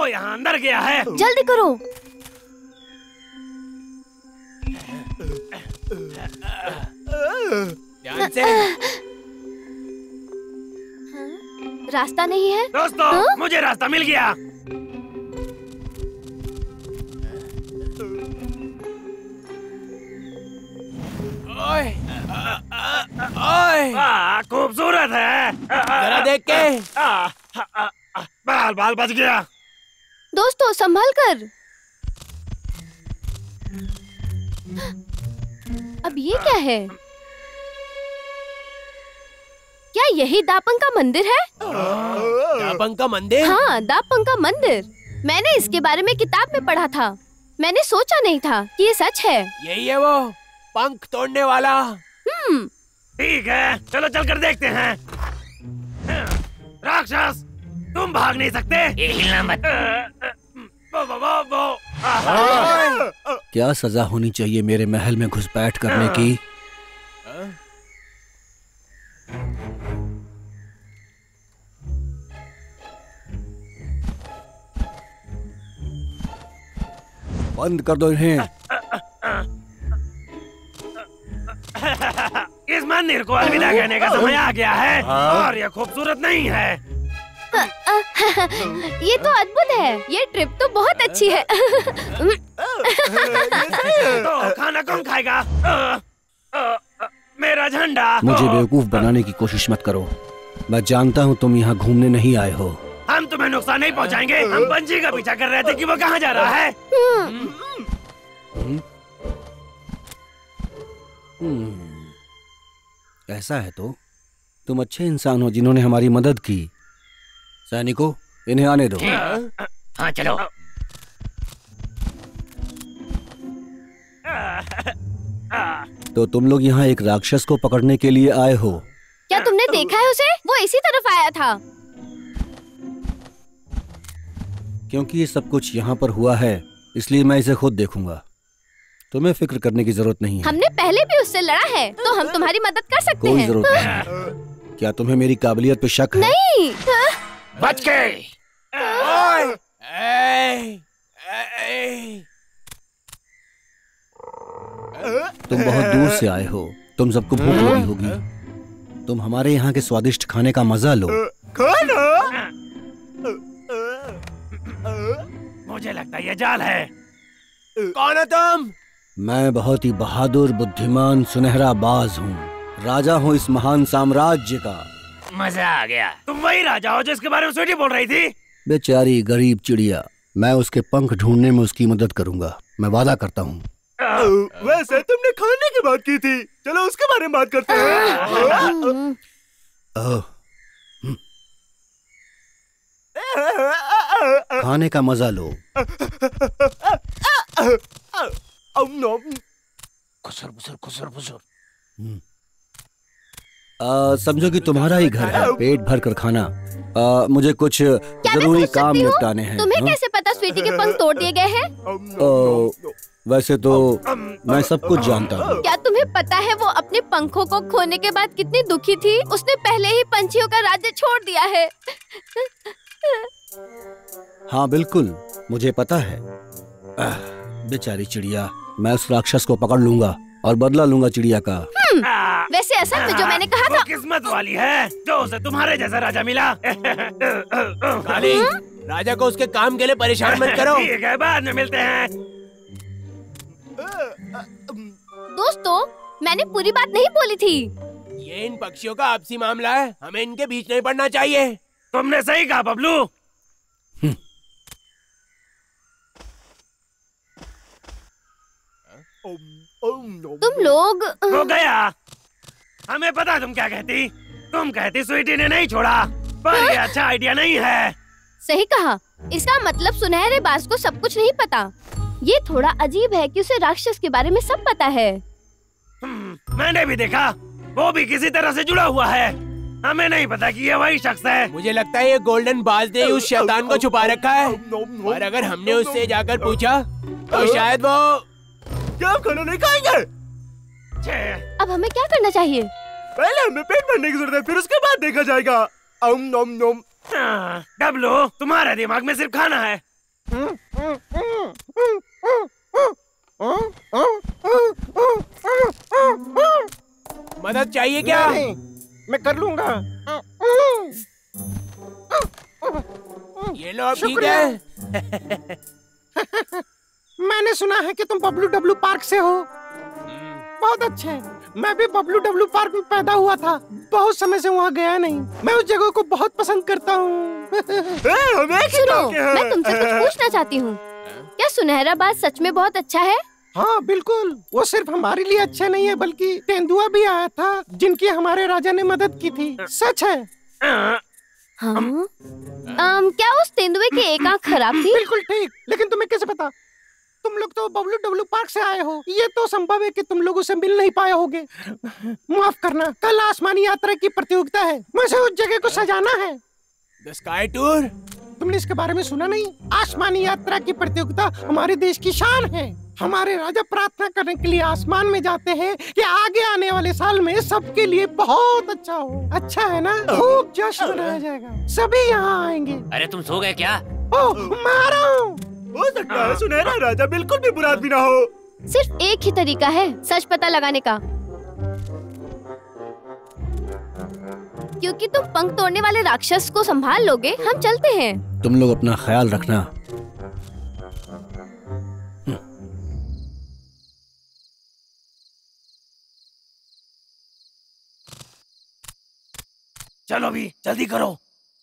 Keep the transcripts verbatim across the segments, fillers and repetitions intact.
वो यहाँ अंदर गया है। जल्दी करो। ध्यान से। रास्ता नहीं है दोस्तों, हाँ? मुझे रास्ता मिल गया। ओए, ओए, खूबसूरत है। जरा देख के। आ, आ, आ, आ, बाल बाल बच गया। दोस्तों संभल कर। अब ये क्या है? क्या यही दापंग का मंदिर है? दापंग का मंदिर? हाँ, दापंग का मंदिर। मैंने इसके बारे में किताब में पढ़ा था। मैंने सोचा नहीं था कि ये सच है। यही है वो पंख तोड़ने वाला। हम्म। ठीक है, चलो चलकर देखते हैं। राक्षस, तुम भाग नहीं सकते। ये हिलना मत। वो, वो, वो, वो। क्या सजा होनी चाहिए मेरे महल में घुसपैठ करने की? बंद कर दो इन्हें। इस मंदिर को अलविदा कहने का समय आ गया है और ये खूबसूरत नहीं है। ये तो अद्भुत है। ये ट्रिप तो बहुत अच्छी है। तो खाना कौन खाएगा? आ, आ, मेरा झंडा। मुझे बेवकूफ बनाने की कोशिश मत करो। मैं जानता हूँ तुम यहाँ घूमने नहीं आए हो। हम तुम्हें नुकसान नहीं पहुँचाएंगे। हम पंछी का पीछा कर रहे थे कि वो कहाँ जा रहा है। ऐसा है तो तुम अच्छे इंसान हो जिन्होंने हमारी मदद की। सैनिकों, इन्हें आने दो। हाँ चलो। तो तुम लोग यहाँ एक राक्षस को पकड़ने के लिए आए हो? क्या तुमने देखा है उसे? वो इसी तरफ आया था। क्योंकि ये सब कुछ यहाँ पर हुआ है, इसलिए मैं इसे खुद देखूंगा। तुम्हें फिक्र करने की जरूरत नहीं है। हमने पहले भी उससे लड़ा है, तो हम तुम्हारी मदद कर सकते कोई हैं। जरूरत नहीं। क्या तुम्हें मेरी काबिलियत पे शक है? नहीं। बच गए। ओए, ए, ए, तुम बहुत दूर से आए हो, तुम सबको भूख लगी होगी। तुम हमारे यहाँ के स्वादिष्ट खाने का मजा लो। खाना? मुझे लगता है ये जाल है। कौन हो तुम? मैं बहुत ही बहादुर, बुद्धिमान, सुनहरा बाज हूँ। राजा हूँ इस महान साम्राज्य का। मजा आ गया। तुम वही राजा हो जिसके बारे में स्वीटी बोल रही थी? बेचारी गरीब चिड़िया, मैं उसके पंख ढूंढने में उसकी मदद करूंगा। मैं वादा करता हूँ। वैसे तुमने खाने की बात की थी, चलो उसके बारे में बात करते हैं। खाने का मजा लो। खुसर खुसर खुसर खुसर। आ, समझो कि तुम्हारा ही घर है, पेट भर कर खाना। आ, मुझे कुछ जरूरी काम निपटाने हैं। तुम्हें हाँ? कैसे पता स्वीटी के पंख तोड़ दिए गए हैं? वैसे तो मैं सब कुछ जानता हूँ। क्या तुम्हें पता है वो अपने पंखों को खोने के बाद कितनी दुखी थी? उसने पहले ही पंछियों का राज्य छोड़ दिया है। हाँ बिल्कुल, मुझे पता है। आह, बेचारी चिड़िया, मैं उस राक्षस को पकड़ लूंगा और बदला लूंगा चिड़िया का। वैसे असल में जो मैंने कहा था, किस्मत वाली है जो उसे तुम्हारे जैसा राजा मिला। काली, राजा को उसके काम के लिए परेशान मत करो। ठीक है, बाद में मिलते हैं। दोस्तों, मैंने पूरी बात नहीं बोली थी। ये इन पक्षियों का आपसी मामला है, हमें इनके बीच नहीं पड़ना चाहिए। तुमने सही कहा बबलू। तुम लोग हो गया। हमें पता तुम क्या कहती। तुम कहती स्वीटी ने नहीं छोड़ा, पर ये अच्छा आइडिया नहीं है। सही कहा। इसका मतलब सुनहरे बाज को सब कुछ नहीं पता। ये थोड़ा अजीब है कि उसे राक्षस के बारे में सब पता है। मैंने भी देखा, वो भी किसी तरह से जुड़ा हुआ है। हमें नहीं पता कि ये वही शख्स है। मुझे लगता है ये गोल्डन बाज ने उस शैतान को छुपा रखा है, और अगर हमने उससे जाकर पूछा तो शायद वो क्या खाना नहीं खाएंगे। अब हमें क्या करना चाहिए? पहले हमें पेट भरने की जरूरत है, फिर उसके बाद देखा जाएगा। ओम नोम नोम। डब्लू, तुम्हारे दिमाग में सिर्फ खाना है। मदद चाहिए क्या? नहीं, मैं कर लूंगा। ये लो अब ठीक है। मैंने सुना है कि तुम बबलू डब्लू पार्क से हो। बहुत अच्छे। मैं भी बबलू डब्लू पार्क में पैदा हुआ था। बहुत समय से वहाँ गया नहीं। मैं उस जगह को बहुत पसंद करता हूँ। सुनो, मैं तुमसे कुछ पूछना चाहती हूँ। क्या सुनहरा बाज सच में बहुत अच्छा है? हाँ बिल्कुल। वो सिर्फ हमारे लिए अच्छा नहीं है, बल्कि तेंदुआ भी आया था जिनकी हमारे राजा ने मदद की थी। सच है। हाँ? आम, क्या उस तेंदुए की एक आंख खराब थी? बिल्कुल ठीक। लेकिन तुम्हें कैसे पता? तुम लोग तो बबलू डब्लू पार्क से आए हो। ये तो संभव है कि तुम लोग उसे मिल नहीं पाए होगे। माफ करना, कल आसमानी यात्रा की प्रतियोगिता है। मुझे उस जगह को सजाना है। The sky tour? तुमने इसके बारे में सुना नहीं? आसमानी यात्रा की प्रतियोगिता हमारे देश की शान है। हमारे राजा प्रार्थना करने के लिए आसमान में जाते हैं कि आगे आने वाले साल में सबके लिए बहुत अच्छा हो। अच्छा है ना? खूब जश्न मनाया जाएगा। सभी यहाँ आएंगे। अरे तुम सो गए क्या? ओह, मैं आ रहा हूँ। हो सकता है सुनहरा राजा बिल्कुल भी बुरा आदमी ना हो। सिर्फ एक ही तरीका है सच पता लगाने का। क्योंकि तुम पंख तोड़ने वाले राक्षस को संभाल लोगे, हम चलते हैं। तुम लोग अपना ख्याल रखना। चलो भी जल्दी करो।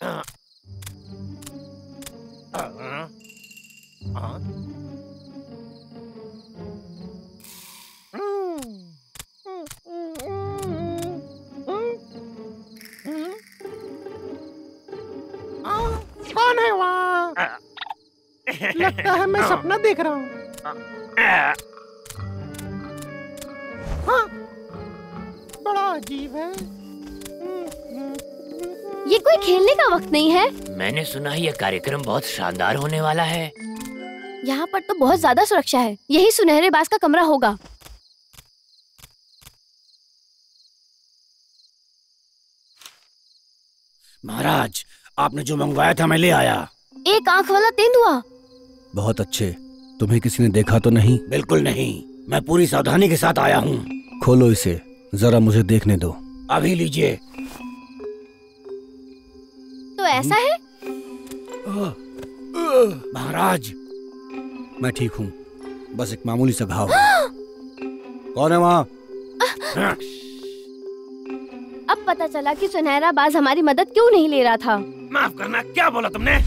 कौन है वहाँ? लगता है मैं सपना देख रहा हूँ। हाँ, बड़ा अजीब है। ये कोई खेलने का वक्त नहीं है। मैंने सुना है ये कार्यक्रम बहुत शानदार होने वाला है। यहाँ पर तो बहुत ज्यादा सुरक्षा है। यही सुनहरे बाज का कमरा होगा। महाराज, आपने जो मंगवाया था मैं ले आया। एक आंख वाला तेंदुआ। बहुत अच्छे। तुम्हें किसी ने देखा तो नहीं? बिल्कुल नहीं, मैं पूरी सावधानी के साथ आया हूँ। खोलो इसे, जरा मुझे देखने दो। अभी लीजिए। तो ऐसा है? महाराज, मैं ठीक हूँ, बस एक मामूली सा घाव। कौन है वहाँ? अब पता चला कि सुनहरा बाज हमारी मदद क्यों नहीं ले रहा था। माफ करना, क्या बोला तुमने?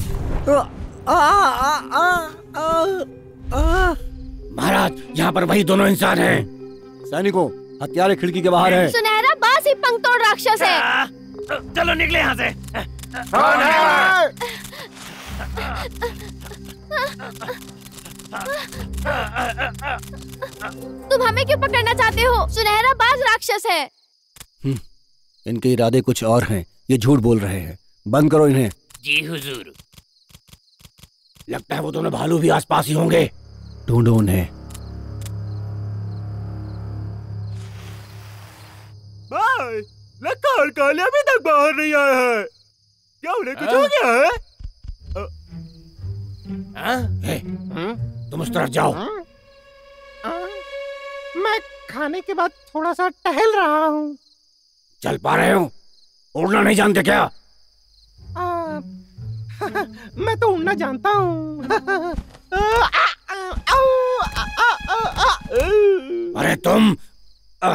महाराज, यहाँ पर वही दोनों इंसान हैं। सैनिकों, हथियार खिड़की के बाहर है। सुनहरा बाज ही पंख तोड़ राक्षस है। आ, चलो निकले यहाँ से। कौन है? तुम हमें क्यों पकड़ना चाहते हो? सुनहरा बाज राक्षस है। इनके इरादे कुछ और हैं। ये झूठ बोल रहे हैं। बंद करो इन्हें। जी हुजूर। लगता है वो दोनों भालू भी आसपास ही होंगे। ढूंढो उन्हें। भाई, लगता है काले अभी तक बाहर नहीं आए हैं। क्या उन्हें कुछ हो गया है? हे, तुम उस तरफ जाओ। मैं खाने के बाद थोड़ा सा टहल रहा हूँ। चल पा रहे हो? उड़ना नहीं जानते क्या? आ, मैं तो उड़ना जानता हूँ। अरे तुम आ...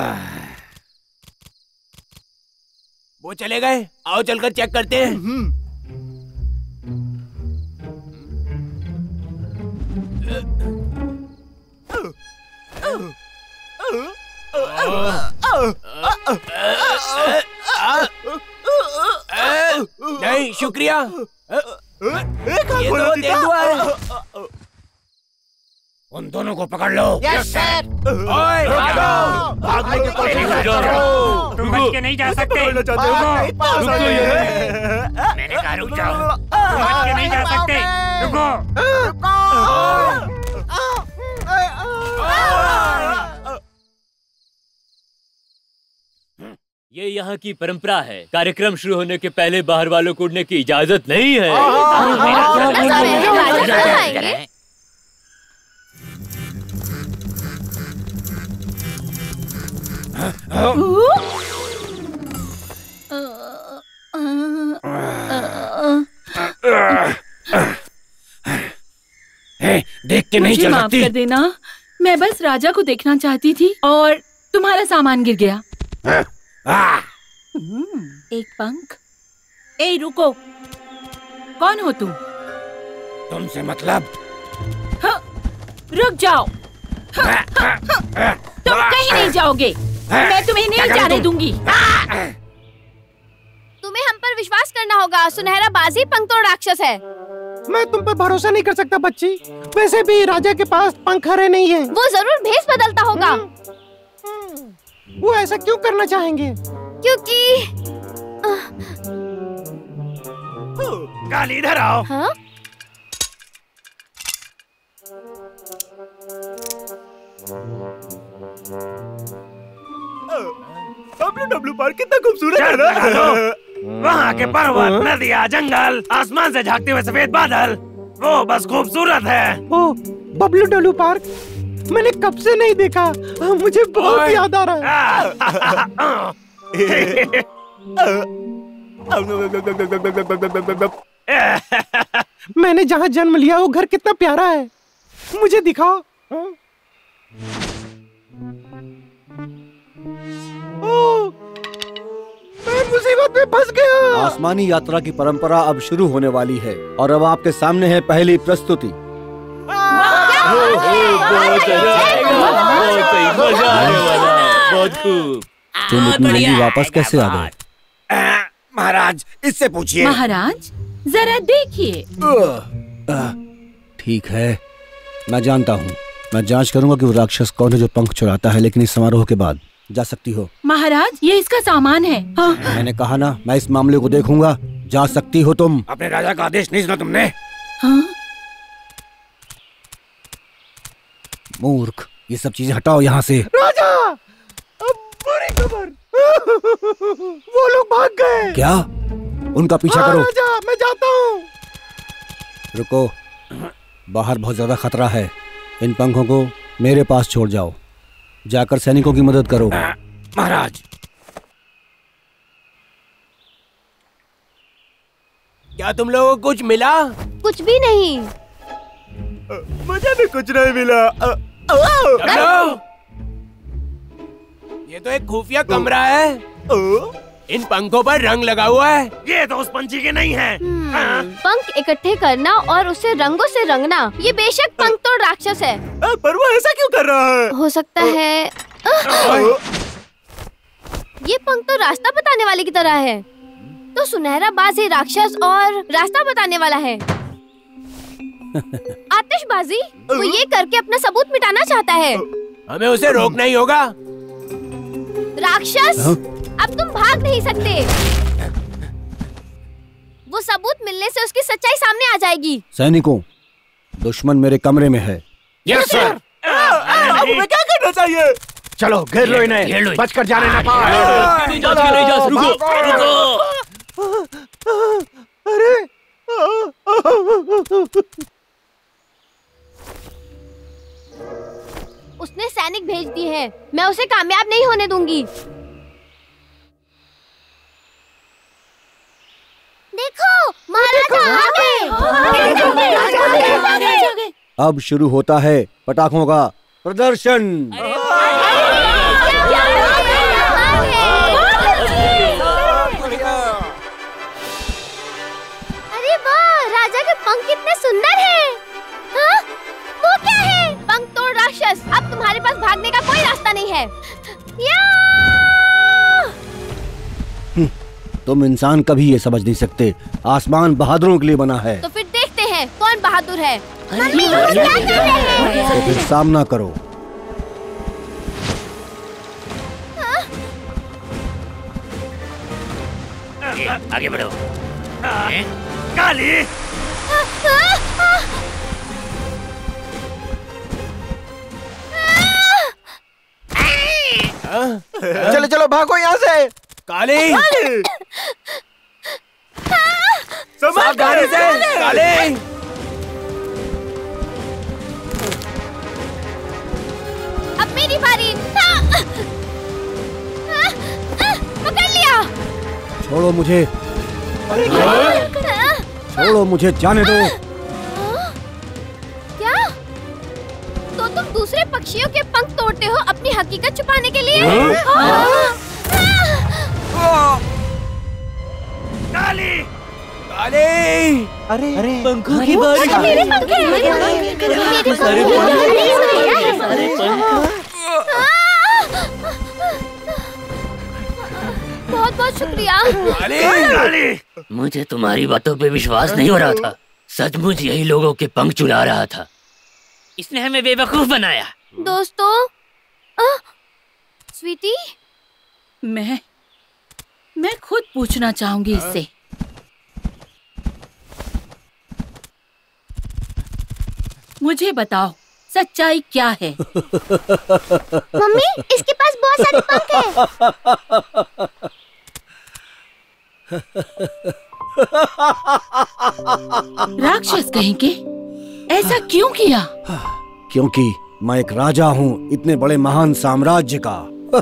वो चले गए। आओ चलकर चेक करते हैं। नहीं, शुक्रिया। ये तो तेंदुआ है। उन दोनों को पकड़ लो। Yes sir. ओए, भागो। भागने की कोशिश करो। तुम बच के नहीं जा सकते। पकड़ना चाहते हो? रुको। पास आ जाइए। मैंने कहा रुक जाओ। तुम बच के नहीं जा सकते। रुको। ये यहाँ की परंपरा है। कार्यक्रम शुरू होने के पहले बाहर वालों को उड़ने की इजाजत नहीं है। देख के नहीं चल माफ कर देना, मैं बस राजा को देखना चाहती थी और तुम्हारा सामान गिर गया। एक पंख। ए रुको, कौन हो तुम? तुमसे मतलब? हाँ, रुक जाओ। हाँ, हाँ, हाँ, तुम कहीं नहीं जाओगे। मैं तुम्हें नहीं जाने दूंगी। तुम्हें हम पर विश्वास करना होगा। सुनहरा बाज ही पंख तोड़ राक्षस है। मैं तुम पर भरोसा नहीं कर सकता बच्ची। वैसे भी राजा के पास पंख हरे नहीं है। वो जरूर भेष बदलता होगा। वो ऐसा क्यों करना चाहेंगे? क्योंकि काली इधर आओ। हाँ? डब्ल्यू डब्ल्यू पार्क कितना खूबसूरत है ना। वहाँ के पर्वत, नदियाँ, जंगल, आसमान से झांकते हुए सफेद बादल, वो बस खूबसूरत है। ओ, बबलू डब्ल्यू पार्क मैंने कब से नहीं देखा। मुझे बहुत याद आ रहा है। मैंने जहाँ जन्म लिया वो घर कितना प्यारा है, मुझे दिखाओ। ओ, मैं मुसीबत में फंस गया। आसमानी यात्रा की परंपरा अब शुरू होने वाली है और अब आपके सामने है पहली प्रस्तुति। बहुत खूब। तुम इतनी जल्दी वापस कैसे आ गए? महाराज, इससे पूछिए। महाराज, जरा देखिए। ठीक है, मैं जानता हूँ। मैं जांच करूंगा कि वो राक्षस कौन है जो पंख चुराता है, लेकिन इस समारोह के बाद जा सकती हो। महाराज, ये इसका सामान है। हाँ। मैंने कहा ना, मैं इस मामले को देखूंगा। जा सकती हो तुम। अपने राजा का आदेश नहीं सुना तुमने? हाँ? मूर्ख, ये सब चीजें हटाओ यहाँ से। राजा, अब बुरी खबर। वो लोग भाग गए। क्या? उनका पीछा हाँ, करो। राजा, मैं जाता हूँ। रुको, बाहर बहुत ज्यादा खतरा है। इन पंखों को मेरे पास छोड़ जाओ। जाकर सैनिकों की मदद करो। महाराज, क्या तुम लोगों को कुछ मिला? कुछ भी नहीं। मुझे भी कुछ नहीं मिला। ये तो एक खुफिया कमरा है। इन पंखों पर रंग लगा हुआ है। ये तो उस पंछी के नहीं है। हाँ। पंख इकट्ठे करना और उसे रंगों से रंगना, ये बेशक पंख तोड़ राक्षस है। पर वो ऐसा क्यों कर रहा है? हो सकता है ये पंख तो रास्ता बताने वाले की तरह है। तो सुनहरा बाज ही राक्षस और रास्ता बताने वाला है। आतिशबाजी, वो ये करके अपना सबूत मिटाना चाहता है। हमें उसे रोकना ही होगा। राक्षस, अब तुम भाग नहीं सकते। वो सबूत मिलने से उसकी सच्चाई सामने आ जाएगी। सैनिकों, दुश्मन मेरे कमरे में है। Yes sir. अब हमें क्या करना चाहिए? चलो घेर लो इन्हें, बचकर जाने ना पाए। नहीं जा सके, नहीं जा सके। रुको, रुको। अरे, उसने सैनिक भेज दिए हैं। मैं उसे कामयाब नहीं होने दूंगी। देखो, महाराजा आ गए। अब शुरू होता है पटाखों का प्रदर्शन। अरे वाह, राजा के पंख कितने सुंदर हैं। हाँ? वो क्या है? पंख तोड़ राक्षस, अब तुम्हारे पास भागने का कोई रास्ता नहीं है। या! तुम इंसान कभी ये समझ नहीं सकते, आसमान बहादुरों के लिए बना है। तो फिर देखते हैं कौन बहादुर है। मम्मी, वो क्या कर रहे हैं? तो फिर सामना करो। आगे बढ़ो। काली, चलो चलो भागो यहाँ से। काले सावधानी से काले अब मेरी बारी। हाँ। हाँ, हाँ, पकड़ लिया। छोड़ो मुझे, हाँ, छोड़ो मुझे, जाने दो। क्या? तो तुम दूसरे पक्षियों के पंख तोड़ते हो अपनी हकीकत छुपाने के लिए? काली काले अरे अरे पंखों की बारिश। मेरे पंख हैं। मेरे बहुत बहुत शुक्रिया। काले काली मुझे तुम्हारी बातों पे विश्वास नहीं हो रहा था। सचमुच यही लोगों के पंख चुरा रहा था। इसने हमें बेवकूफ बनाया। दोस्तों, आ, स्वीटी, मैं मैं खुद पूछना चाहूंगी इससे। मुझे बताओ सच्चाई क्या है? मम्मी, इसके पास बहुत सारे पंख हैं। राक्षस कहीं के, ऐसा क्यों किया? क्योंकि मैं एक राजा हूँ इतने बड़े महान साम्राज्य का।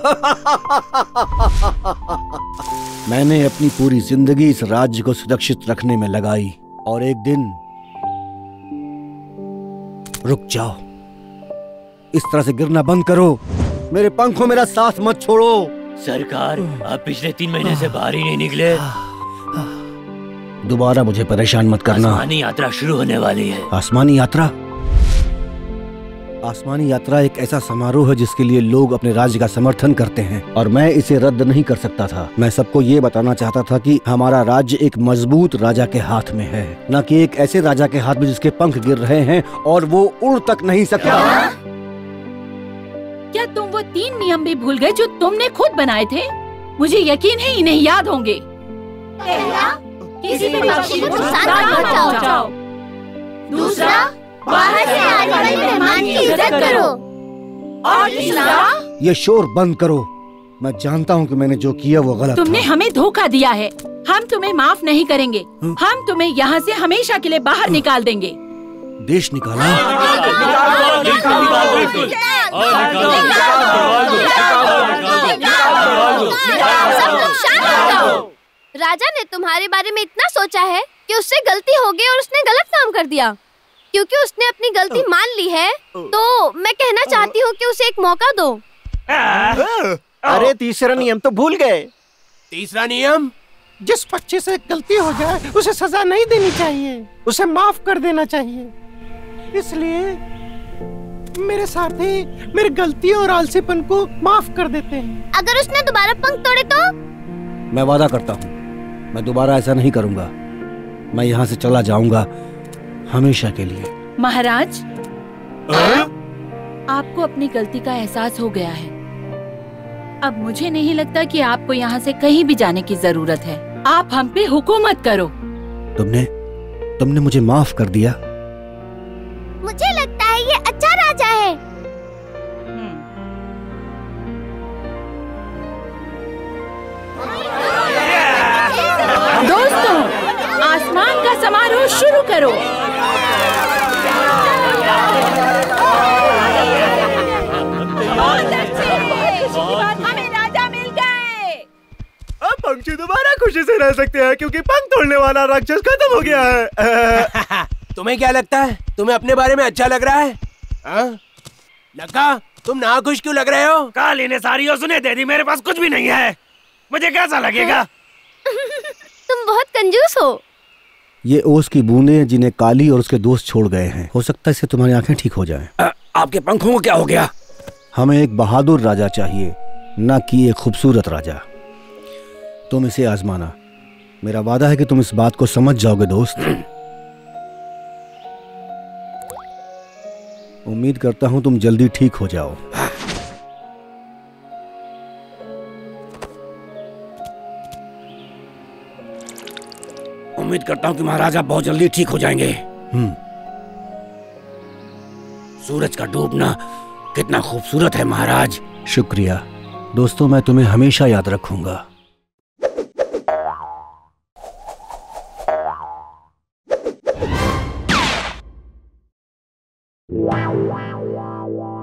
मैंने अपनी पूरी जिंदगी इस राज्य को सुरक्षित रखने में लगाई और एक दिन रुक जाओ, इस तरह से गिरना बंद करो। मेरे पंखों मेरा साथ मत छोड़ो। सरकार, आप पिछले तीन महीने से बाहर ही नहीं निकले। दोबारा मुझे परेशान मत करना। आसमानी यात्रा शुरू होने वाली है। आसमानी यात्रा? आसमानी यात्रा एक ऐसा समारोह है जिसके लिए लोग अपने राज्य का समर्थन करते हैं और मैं इसे रद्द नहीं कर सकता था। मैं सबको ये बताना चाहता था कि हमारा राज्य एक मजबूत राजा के हाथ में है, न कि एक ऐसे राजा के हाथ में जिसके पंख गिर रहे हैं और वो उड़ तक नहीं सकता। क्या तुम वो तीन नियम भी भूल गए जो तुमने खुद बनाए थे? मुझे यकीन है इन्हें याद होंगे। पहला, किसी भी पक्षी को नुकसान नुकसान मत मत पहुंचाओ। दूसरा, बाहर से आने वाले मेहमान की इज्जत करो। और तीसरा, ये शोर बंद करो। मैं जानता हूँ कि मैंने जो किया वो गलत तुमने था। हमें धोखा दिया है। हम तुम्हें माफ नहीं करेंगे। हम तुम्हें यहाँ से हमेशा के लिए बाहर निकाल देंगे। देश निकाला? सब लोग शांत हो जाओ। राजा ने तुम्हारे बारे में इतना सोचा है कि उससे गलती हो गई और उसने गलत काम कर दिया। क्योंकि उसने अपनी गलती मान ली है, तो मैं कहना चाहती हूँ कि उसे एक मौका दो। अरे तीसरा नियम तो भूल गए। तीसरा नियम? जिस बच्चे से गलती हो जाए उसे सजा नहीं देनी चाहिए, उसे माफ कर देना चाहिए। इसलिए मेरे साथी मेरी गलतियों और आलसीपन को माफ कर देते हैं। अगर उसने दोबारा पंख तोड़े तो? मैं वादा करता हूँ मैं दोबारा ऐसा नहीं करूँगा। मैं यहाँ से चला जाऊँगा हमेशा के लिए। महाराज, आपको अपनी गलती का एहसास हो गया है। अब मुझे नहीं लगता कि आपको यहाँ से कहीं भी जाने की जरूरत है। आप हम पे हुकूमत करो। तुमने तुमने मुझे माफ कर दिया। मुझे लगता है ये अच्छा राजा है। दोस्तों, आसमान का समारोह शुरू करो। हमें राजा मिल गए। अब पंछी दोबारा खुशी से रह सकते हैं क्योंकि पंख तोड़ने वाला राक्षस खत्म हो गया है। तुम्हें क्या लगता है? तुम्हें अपने बारे में अच्छा लग रहा है? हाँ? लगा, तुम नाखुश क्यों लग रहे हो? काली ने सारी योजने दे दी, मेरे पास कुछ भी नहीं है। मुझे कैसा लगेगा? तुम बहुत कंजूस हो। ये ओस की बूंदें जिन्हें काली और उसके दोस्त छोड़ गए हैं, हो सकता है इससे तुम्हारी आंखें ठीक हो जाएं। आ, आपके पंखों को क्या हो गया? हमें एक बहादुर राजा चाहिए, न कि एक खूबसूरत राजा। तुम इसे आजमाना। मेरा वादा है कि तुम इस बात को समझ जाओगे दोस्त। उम्मीद करता हूं तुम जल्दी ठीक हो जाओ। उम्मीद करता हूँ कि महाराजा बहुत जल्दी ठीक हो जाएंगे। हम्म। सूरज का डूबना कितना खूबसूरत है महाराज। शुक्रिया दोस्तों, मैं तुम्हें हमेशा याद रखूंगा। Wow, wow, wow, wow.